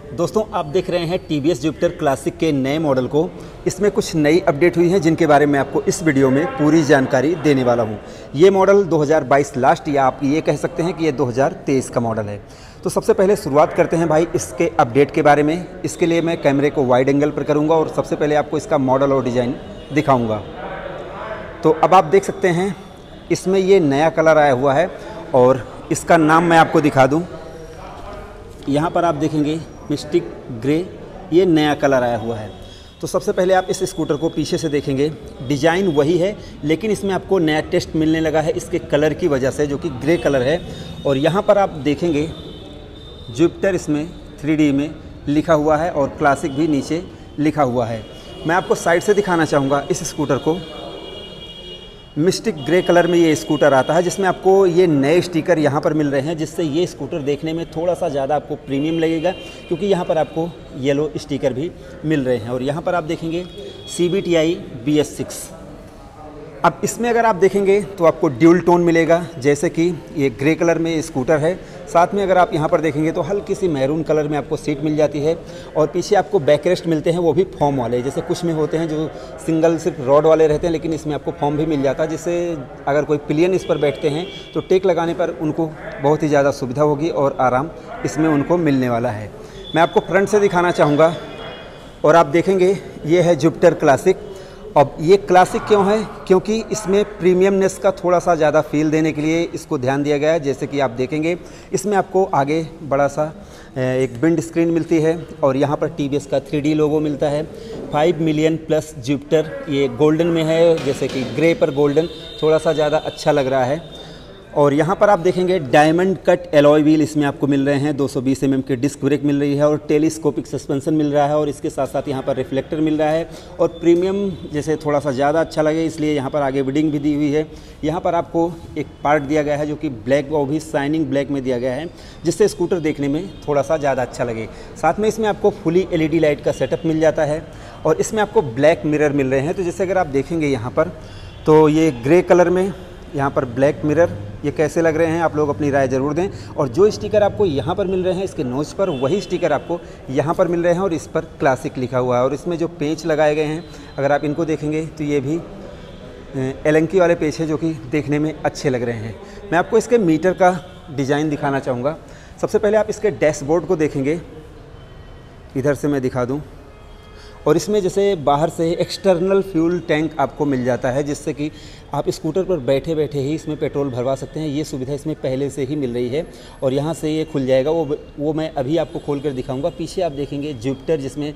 दोस्तों आप देख रहे हैं TVS जुपिटर क्लासिक के नए मॉडल को। इसमें कुछ नई अपडेट हुई है जिनके बारे में आपको इस वीडियो में पूरी जानकारी देने वाला हूं। ये मॉडल 2022 लास्ट या आप ये कह सकते हैं कि ये 2023 का मॉडल है। तो सबसे पहले शुरुआत करते हैं भाई इसके अपडेट के बारे में। इसके लिए मैं कैमरे को वाइड एंगल पर करूँगा और सबसे पहले आपको इसका मॉडल और डिज़ाइन दिखाऊँगा। तो अब आप देख सकते हैं इसमें ये नया कलर आया हुआ है और इसका नाम मैं आपको दिखा दूँ। यहाँ पर आप देखेंगे मिस्टिक ग्रे, ये नया कलर आया हुआ है। तो सबसे पहले आप इस स्कूटर को पीछे से देखेंगे, डिज़ाइन वही है लेकिन इसमें आपको नया टेस्ट मिलने लगा है इसके कलर की वजह से, जो कि ग्रे कलर है। और यहाँ पर आप देखेंगे जुपिटर इसमें 3D में लिखा हुआ है और क्लासिक भी नीचे लिखा हुआ है। मैं आपको साइड से दिखाना चाहूँगा इस स्कूटर को। मिस्टिक ग्रे कलर में ये स्कूटर आता है जिसमें आपको ये नए स्टिकर यहाँ पर मिल रहे हैं, जिससे ये स्कूटर देखने में थोड़ा सा ज़्यादा आपको प्रीमियम लगेगा, क्योंकि यहाँ पर आपको येलो स्टिकर भी मिल रहे हैं। और यहाँ पर आप देखेंगे CBTI BS6। अब इसमें अगर आप देखेंगे तो आपको ड्यूल टोन मिलेगा, जैसे कि ये ग्रे कलर में ये स्कूटर है। साथ में अगर आप यहाँ पर देखेंगे तो हल्की सी मैरून कलर में आपको सीट मिल जाती है और पीछे आपको बैकरेस्ट मिलते हैं, वो भी फॉर्म वाले। जैसे कुछ में होते हैं जो सिंगल सिर्फ रॉड वाले रहते हैं, लेकिन इसमें आपको फॉर्म भी मिल जाता है, जिससे अगर कोई पिलियन इस पर बैठते हैं तो टेक लगाने पर उनको बहुत ही ज़्यादा सुविधा होगी और आराम इसमें उनको मिलने वाला है। मैं आपको फ्रंट से दिखाना चाहूँगा और आप देखेंगे ये है जुपिटर क्लासिक। अब ये क्लासिक क्यों है? क्योंकि इसमें प्रीमियमनेस का थोड़ा सा ज़्यादा फील देने के लिए इसको ध्यान दिया गया है। जैसे कि आप देखेंगे इसमें आपको आगे बड़ा सा एक विंड स्क्रीन मिलती है और यहाँ पर TVS का 3D लोगो मिलता है। 5 मिलियन प्लस जुपिटर, ये गोल्डन में है, जैसे कि ग्रे पर गोल्डन थोड़ा सा ज़्यादा अच्छा लग रहा है। और यहाँ पर आप देखेंगे डायमंड कट एलॉय व्हील इसमें आपको मिल रहे हैं। 220 mm की डिस्क ब्रेक मिल रही है और टेलीस्कोपिक सस्पेंशन मिल रहा है और इसके साथ साथ यहाँ पर रिफ्लेक्टर मिल रहा है। और प्रीमियम जैसे थोड़ा सा ज़्यादा अच्छा लगे इसलिए यहाँ पर आगे विडिंग भी दी हुई है। यहाँ पर आपको एक पार्ट दिया गया है जो कि ब्लैक, वो भी शाइनिंग ब्लैक में दिया गया है, जिससे स्कूटर देखने में थोड़ा सा ज़्यादा अच्छा लगे। साथ में इसमें आपको फुली LED लाइट का सेटअप मिल जाता है और इसमें आपको ब्लैक मिरर मिल रहे हैं। तो जैसे अगर आप देखेंगे यहाँ पर तो ये ग्रे कलर में यहाँ पर ब्लैक मिरर, ये कैसे लग रहे हैं आप लोग अपनी राय ज़रूर दें। और जो स्टिकर आपको यहाँ पर मिल रहे हैं इसके नोच पर, वही स्टिकर आपको यहाँ पर मिल रहे हैं और इस पर क्लासिक लिखा हुआ है। और इसमें जो पेंच लगाए गए हैं अगर आप इनको देखेंगे तो ये भी एलंकी वाले पेंच है जो कि देखने में अच्छे लग रहे हैं। मैं आपको इसके मीटर का डिज़ाइन दिखाना चाहूँगा। सबसे पहले आप इसके डैशबोर्ड को देखेंगे, इधर से मैं दिखा दूँ। और इसमें जैसे बाहर से एक्सटर्नल फ्यूल टैंक आपको मिल जाता है, जिससे कि आप स्कूटर पर बैठे बैठे ही इसमें पेट्रोल भरवा सकते हैं। ये सुविधा इसमें पहले से ही मिल रही है और यहाँ से ये खुल जाएगा, वो मैं अभी आपको खोल कर दिखाऊंगा। पीछे आप देखेंगे जुपिटर जिसमें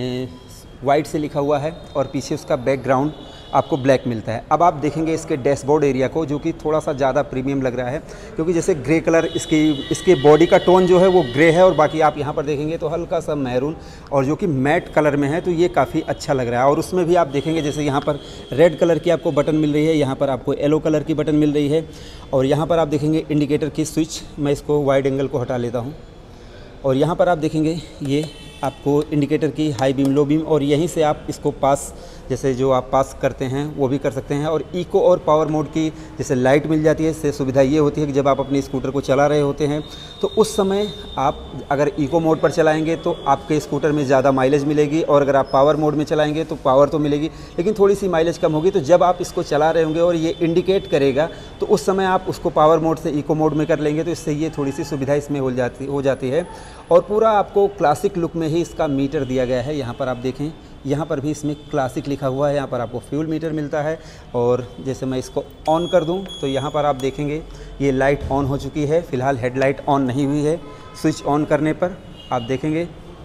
वाइट से लिखा हुआ है और पीछे उसका बैकग्राउंड आपको ब्लैक मिलता है। अब आप देखेंगे इसके डैशबोर्ड एरिया को, जो कि थोड़ा सा ज़्यादा प्रीमियम लग रहा है, क्योंकि जैसे ग्रे कलर इसके बॉडी का टोन जो है वो ग्रे है और बाकी आप यहाँ पर देखेंगे तो हल्का सा मैरून और जो कि मैट कलर में है, तो ये काफ़ी अच्छा लग रहा है। और उसमें भी आप देखेंगे जैसे यहाँ पर रेड कलर की आपको बटन मिल रही है, यहाँ पर आपको येलो कलर की बटन मिल रही है और यहाँ पर आप देखेंगे इंडिकेटर की स्विच। मैं इसको वाइड एंगल को हटा लेता हूँ और यहाँ पर आप देखेंगे ये आपको इंडिकेटर की हाई बीम, लो बीम, और यहीं से आप इसको पास, जैसे जो आप पास करते हैं वो भी कर सकते हैं। और इको और पावर मोड की जैसे लाइट मिल जाती है। इससे सुविधा ये होती है कि जब आप अपने स्कूटर को चला रहे होते हैं तो उस समय आप अगर इको मोड पर चलाएंगे तो आपके स्कूटर में ज़्यादा माइलेज मिलेगी, और अगर आप पावर मोड में चलाएंगे तो पावर तो मिलेगी लेकिन थोड़ी सी माइलेज कम होगी। तो जब आप इसको चला रहे होंगे और ये इंडिकेट करेगा तो उस समय आप उसको पावर मोड से इको मोड में कर लेंगे, तो इससे ये थोड़ी सी सुविधा इसमें हो जाती है। और पूरा आपको क्लासिक लुक में ही इसका मीटर दिया गया है। यहाँ पर आप देखें, यहाँ पर भी इसमें क्लासिक लिखा हुआ है। यहाँ पर आपको फ्यूल मीटर मिलता है और जैसे मैं इसको ऑन कर दूँ तो यहाँ पर आप देखेंगे ये लाइट ऑन हो चुकी है। फ़िलहाल हेडलाइट ऑन नहीं हुई है। स्विच ऑन करने पर आप देखेंगे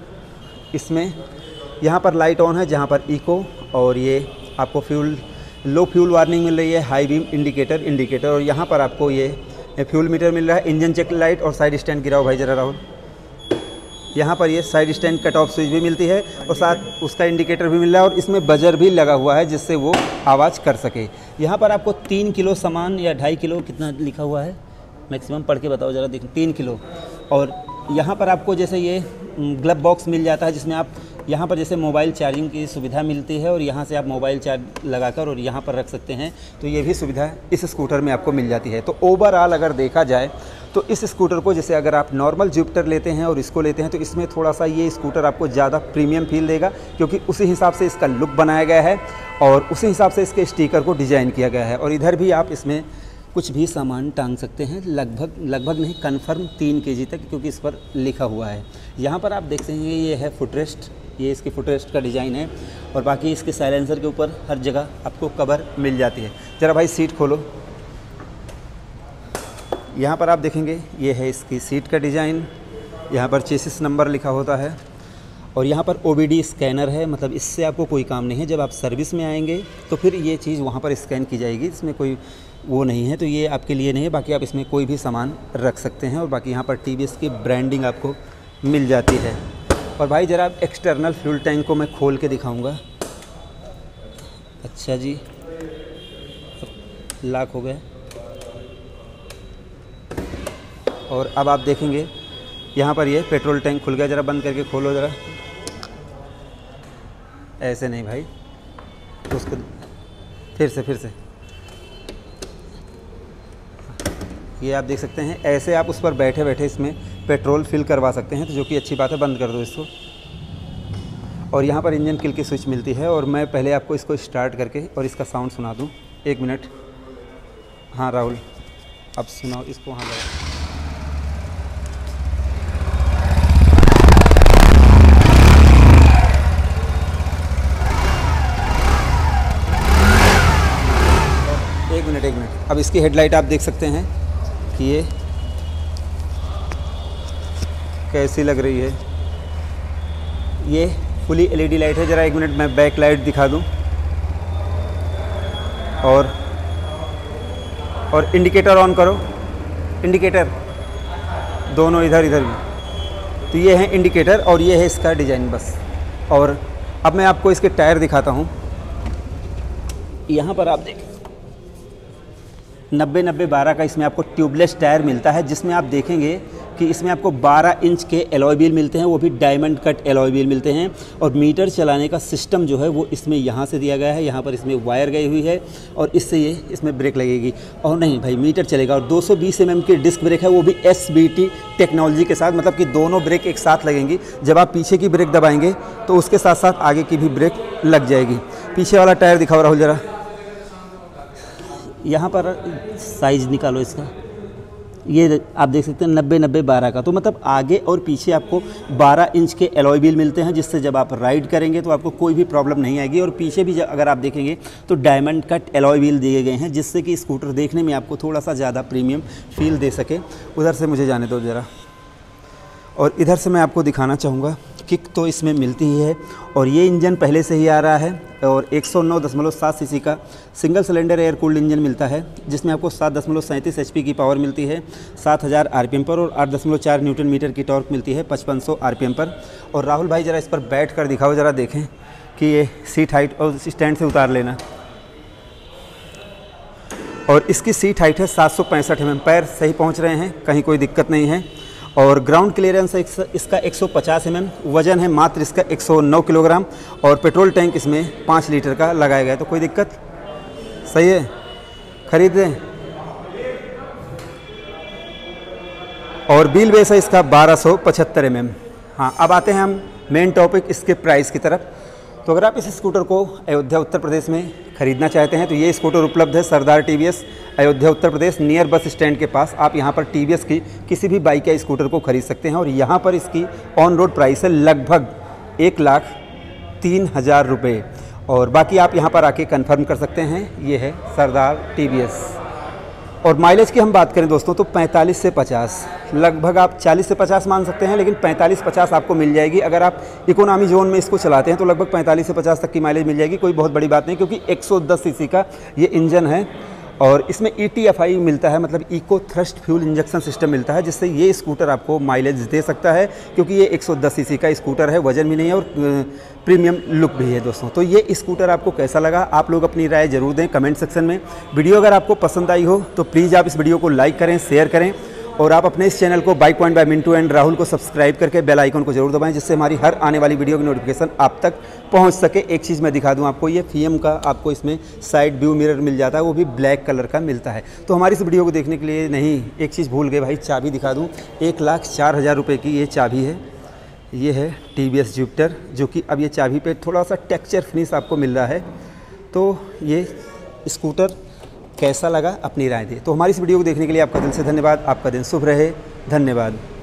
इसमें यहाँ पर लाइट ऑन है, जहाँ पर इको, और ये आपको लो फ्यूल वार्निंग मिल रही है, हाई बीम इंडिकेटर और यहाँ पर आपको ये फ्यूल मीटर मिल रहा है। इंजन चेक लाइट और साइड स्टैंड गिराओ भाई ज़रा राहुल। यहाँ पर ये side stand cut off switch भी मिलती है और साथ उसका इंडिकेटर भी मिल रहा है और इसमें बजर भी लगा हुआ है जिससे वो आवाज़ कर सके। यहाँ पर आपको 3 किलो सामान या 2.5 किलो, कितना लिखा हुआ है मैक्सिमम पढ़ के बताओ ज़रा, देखें 3 किलो। और यहाँ पर आपको जैसे ये ग्लव बॉक्स मिल जाता है जिसमें आप यहाँ पर जैसे मोबाइल चार्जिंग की सुविधा मिलती है और यहाँ से आप मोबाइल चार्ज लगाकर और यहाँ पर रख सकते हैं। तो ये भी सुविधा इस स्कूटर में आपको मिल जाती है। तो ओवरऑल अगर देखा जाए तो इस स्कूटर को जैसे अगर आप नॉर्मल जुपिटर लेते हैं और इसको लेते हैं तो इसमें थोड़ा सा ये स्कूटर आपको ज़्यादा प्रीमियम फील देगा, क्योंकि उसी हिसाब से इसका लुक बनाया गया है और उसी हिसाब से इसके स्टिकर को डिज़ाइन किया गया है। और इधर भी आप इसमें कुछ भी सामान टांग सकते हैं, लगभग नहीं, कन्फर्म 3 kg तक, क्योंकि इस पर लिखा हुआ है। यहाँ पर आप देख सकते हैं ये है फुटरेस्ट, ये इसकी फुटरेस्ट का डिज़ाइन है और बाकी इसके साइलेंसर के ऊपर हर जगह आपको कवर मिल जाती है। ज़रा भाई सीट खोलो। यहाँ पर आप देखेंगे ये है इसकी सीट का डिज़ाइन, यहाँ पर चेसिस नंबर लिखा होता है और यहाँ पर OBD स्कैनर है, मतलब इससे आपको कोई काम नहीं है। जब आप सर्विस में आएंगे तो फिर ये चीज़ वहाँ पर स्कैन की जाएगी, इसमें कोई वो नहीं है, तो ये आपके लिए नहीं है। बाकी आप इसमें कोई भी सामान रख सकते हैं और बाकी यहाँ पर TVS की ब्रांडिंग आपको मिल जाती है। और भाई ज़रा एक्सटर्नल फ्यूल टैंक को मैं खोल के दिखाऊँगा। अच्छा जी, लॉक हो गया और अब आप देखेंगे यहाँ पर ये पेट्रोल टैंक खुल गया। ज़रा बंद करके खोलो ज़रा, ऐसे नहीं भाई, उसको फिर से ये आप देख सकते हैं, ऐसे आप उस पर बैठे बैठे इसमें पेट्रोल फिल करवा सकते हैं, तो जो कि अच्छी बात है। बंद कर दो इसको। और यहाँ पर इंजन किल की स्विच मिलती है और मैं पहले आपको इसको स्टार्ट करके और इसका साउंड सुना दूँ। 1 मिनट। हाँ राहुल, अब सुनाओ इसको। हाँ लगा। एक मिनट। अब इसकी हेडलाइट आप देख सकते हैं कि ये कैसी लग रही है। ये फुली LED लाइट है। ज़रा 1 मिनट मैं बैक लाइट दिखा दूं और इंडिकेटर ऑन करो। इंडिकेटर दोनों इधर भी, तो ये है इंडिकेटर और ये है इसका डिज़ाइन बस। और अब मैं आपको इसके टायर दिखाता हूँ। यहाँ पर आप देखें 90-90-12 का इसमें आपको ट्यूबलेस टायर मिलता है, जिसमें आप देखेंगे कि इसमें आपको 12 इंच के एलॉय व्हील मिलते हैं, वो भी डायमंड कट एलॉय व्हील मिलते हैं। और मीटर चलाने का सिस्टम जो है वो इसमें यहाँ से दिया गया है, यहाँ पर इसमें वायर गई हुई है और इससे ये इसमें ब्रेक लगेगी। और नहीं भाई, मीटर चलेगा। और 220 mm की डिस्क ब्रेक है, वो भी SBT टेक्नोलॉजी के साथ, मतलब कि दोनों ब्रेक एक साथ लगेंगी। जब आप पीछे की ब्रेक दबाएंगे तो उसके साथ साथ आगे की भी ब्रेक लग जाएगी। पीछे वाला टायर दिखाओ राहुल ज़रा। यहाँ पर साइज़ निकालो इसका, ये आप देख सकते हैं 90-90-12 का। तो मतलब आगे और पीछे आपको 12 इंच के एलॉय व्हील मिलते हैं, जिससे जब आप राइड करेंगे तो आपको कोई भी प्रॉब्लम नहीं आएगी। और पीछे भी अगर आप देखेंगे तो डायमंड कट एलॉय व्हील दिए गए हैं, जिससे कि स्कूटर देखने में आपको थोड़ा सा ज़्यादा प्रीमियम फील दे सके। उधर से मुझे जाने दो ज़रा। और इधर से मैं आपको दिखाना चाहूँगा, किक तो इसमें मिलती ही है और ये इंजन पहले से ही आ रहा है। और 109.7 सीसी का single cylinder air cooled engine मिलता है, जिसमें आपको 7.37 HP की पावर मिलती है 7000 RPM पर और 8.4 न्यूटन मीटर की टॉर्क मिलती है 5500 RPM पर। और राहुल भाई ज़रा इस पर बैठ कर दिखाओ, ज़रा देखें कि ये सीट हाइट, और स्टैंड से उतार लेना। और इसकी सीट हाइट है 765 mm, पैर सही पहुँच रहे हैं, कहीं कोई दिक्कत नहीं है। और ग्राउंड क्लियरेंस इसका 150 mm, वज़न है मात्र इसका 109 किलोग्राम और पेट्रोल टैंक इसमें 5 लीटर का लगाया गया है। तो कोई दिक्कत, सही है, खरीद दें। और व्हील बेस है इसका 1275 mm। हाँ, अब आते हैं हम मेन टॉपिक, इसके प्राइस की तरफ। तो अगर आप इस स्कूटर को अयोध्या उत्तर प्रदेश में ख़रीदना चाहते हैं तो ये स्कूटर उपलब्ध है Sardar TVS Ayodhya Uttar Pradesh, near bus stand के पास। आप यहाँ पर TVS की किसी भी बाइक या स्कूटर को खरीद सकते हैं और यहाँ पर इसकी ऑन रोड प्राइस है लगभग 1,03,000 रुपये। और बाकी आप यहाँ पर आके कंफर्म कर सकते हैं। ये है सरदार TVS। और माइलेज की हम बात करें दोस्तों तो 45 से 50, लगभग आप 40 से 50 मान सकते हैं, लेकिन 45-50 आपको मिल जाएगी। अगर आप इकोनॉमी जोन में इसको चलाते हैं तो लगभग 45 से 50 तक की माइलेज मिल जाएगी। कोई बहुत बड़ी बात नहीं, क्योंकि 110 सीसी का ये इंजन है और इसमें ETFI मिलता है, मतलब eco thrust fuel injection system मिलता है, जिससे ये स्कूटर आपको माइलेज दे सकता है। क्योंकि ये 110 सीसी का स्कूटर है, वजन भी नहीं है और प्रीमियम लुक भी है दोस्तों। तो ये स्कूटर आपको कैसा लगा, आप लोग अपनी राय जरूर दें कमेंट सेक्शन में। वीडियो अगर आपको पसंद आई हो तो प्लीज़ आप इस वीडियो को लाइक करें, शेयर करें और आप अपने इस चैनल को bike point by Mintu and Rahul को सब्सक्राइब करके बेल आइकन को जरूर दबाएं, जिससे हमारी हर आने वाली वीडियो की नोटिफिकेशन आप तक पहुंच सके। एक चीज़ मैं दिखा दूं आपको, ये FIAM का आपको इसमें साइड व्यू मिरर मिल जाता है, वो भी ब्लैक कलर का मिलता है। तो हमारी इस वीडियो को देखने के लिए नहीं, एक चीज़ भूल गए भाई, चाबी दिखा दूँ। 1,04,000 रुपये की ये चाबी है। ये है TVS जुपिटर, जो कि अब ये चाबी पे थोड़ा सा टेक्सचर फिनिश आपको मिल रहा है। तो ये स्कूटर कैसा लगा अपनी राय दें। तो हमारी इस वीडियो को देखने के लिए आपका दिल से धन्यवाद। आपका दिन शुभ रहे। धन्यवाद।